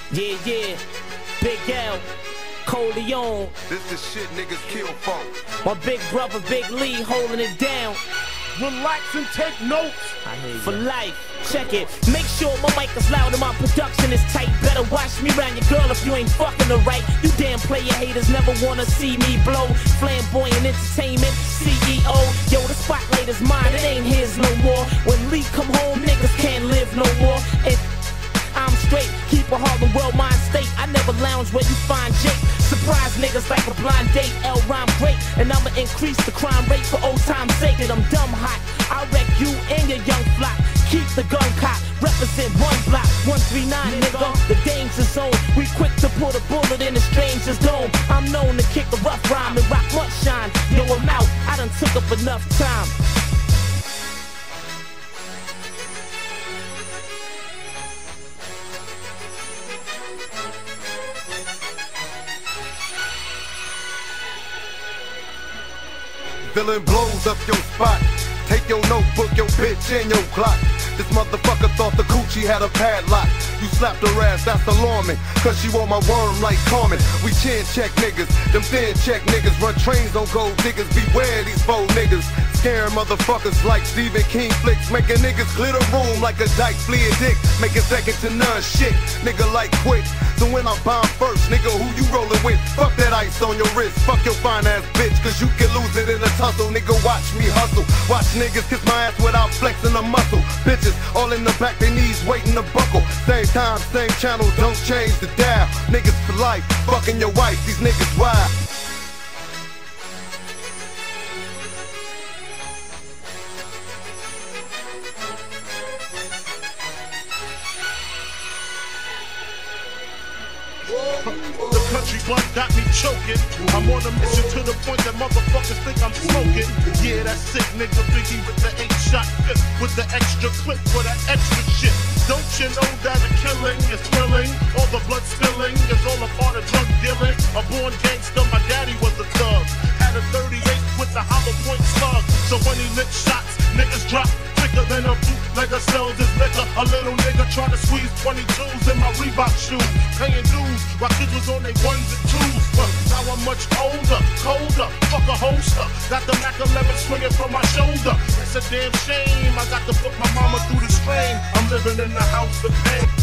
Yeah, yeah, Big L, Coleon. This the shit niggas kill for. My big brother, Big Lee, holding it down. Relax and take notes. For life, check it. Make sure my mic is loud and my production is tight. Better watch me round your girl if you ain't fucking her right. You damn player haters never wanna see me blow. Flamboyant entertainment, CEO. Yo, the spotlight is mine, it ain't his no more. When Lee come home, niggas can't live no more. And I'm straight, keep a Harlem world mind state. I never lounge where you find Jake. Surprise niggas like a blind date. L rhyme great, and I'ma increase the crime rate for old time's sake. And I'm dumb hot, I'll wreck you and your young flock. Keep the gun cocked, represent one block, 139 nigga, the danger zone. We quick to put a bullet in a stranger's dome. I'm known to kick a rough rhyme and rock much shine. Yo, I'm out, I done took up enough time. Villain blows up your spot. Take your notebook, your bitch, and your clock. This motherfucker thought the coochie had a padlock. You slapped her ass, that's alarming, cause she want my worm like Carmen. We chin check niggas, them thin check niggas. Run trains on gold diggers, beware these bold niggas. Scaring motherfuckers like Stephen King flicks. Making niggas clear the room like a dyke flea a dick. Making second to none shit, nigga like quick. So when I bomb first, nigga, who you rollin' with? Fuck that ice on your wrist, fuck your fine ass bitch, cause you can lose it in a tussle. Nigga, watch me hustle. Watch niggas kiss my ass without flexing a muscle. Bitches all in the back, they knees waiting to buckle. Same time, same channel, don't change the dial. Niggas for life, fucking your wife, these niggas wild. The country blunt got me choking. I'm on a mission to the point that motherfuckers think I'm smoking. Yeah, that sick nigga Biggie with the 8-shot fifth, with the extra clip for that extra shit. Don't you know that a killing is thrilling? All the blood spilling is all a part of drug dealing. A born gangster, my daddy was a thug. Had a 38 with the hollow point slug. So when he licked shots, niggas drop quicker than a bootlegger sells his liquor. A little nigga trying to squeeze 22s in my Reebok shoes. Paying dues while kids was on their 1s and 2s. But now I'm much older, colder, fuck a holster. Got the Mac 11 swinging from my shoulder. It's a damn shame I got to put my mama through the strain. I'm living in the house of pain.